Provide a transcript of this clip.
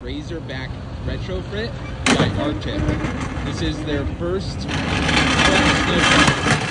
Razorback Retrofit by Arctic. This is their first snowboard